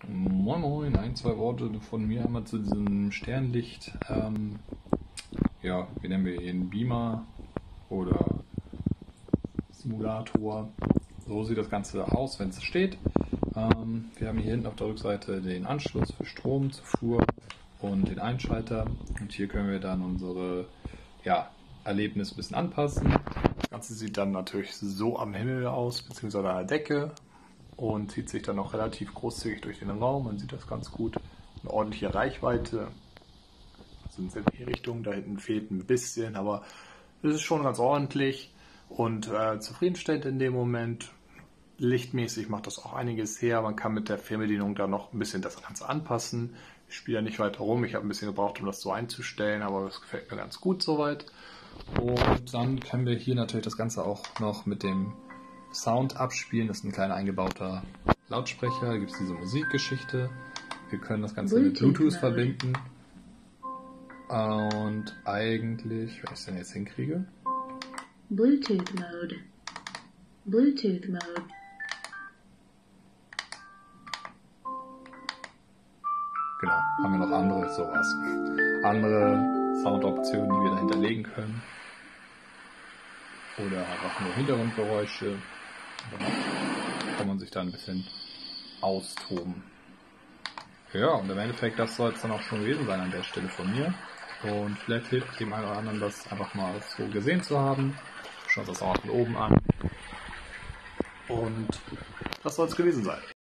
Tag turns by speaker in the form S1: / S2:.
S1: Moin Moin, ein, zwei Worte von mir einmal zu diesem Sternlicht. Ja, wie nennen wir ihn? Beamer oder Simulator. So sieht das Ganze aus, wenn es steht. Wir haben hier hinten auf der Rückseite den Anschluss für Stromzufuhr und den Einschalter. Und hier können wir dann unsere Erlebnis ein bisschen anpassen. Das Ganze sieht dann natürlich so am Himmel aus, beziehungsweise an der Decke. Und zieht sich dann noch relativ großzügig durch den Raum. Man sieht das ganz gut. Eine ordentliche Reichweite. Also in die Richtung. Da hinten fehlt ein bisschen, aber es ist schon ganz ordentlich und zufriedenstellend in dem Moment. Lichtmäßig macht das auch einiges her. Man kann mit der Fernbedienung da noch ein bisschen das Ganze anpassen. Ich spiele ja nicht weiter rum. Ich habe ein bisschen gebraucht, um das so einzustellen, aber das gefällt mir ganz gut soweit. Und dann können wir hier natürlich das Ganze auch noch mit dem Sound abspielen. Das ist ein kleiner eingebauter Lautsprecher. Da gibt es diese Musikgeschichte. Wir können das Ganze mit Bluetooth verbinden. Und eigentlich, wenn ich es denn jetzt hinkriege.
S2: Bluetooth Mode. Bluetooth Mode.
S1: Genau, haben wir noch andere Soundoptionen, die wir da hinterlegen können. Oder einfach nur Hintergrundgeräusche. Da kann man sich da ein bisschen austoben. Ja, und im Endeffekt, das soll es dann auch schon gewesen sein an der Stelle von mir. Und vielleicht hilft dem einen oder anderen, das einfach mal so gesehen zu haben. Schaut das auch von oben an. Und das soll es gewesen sein.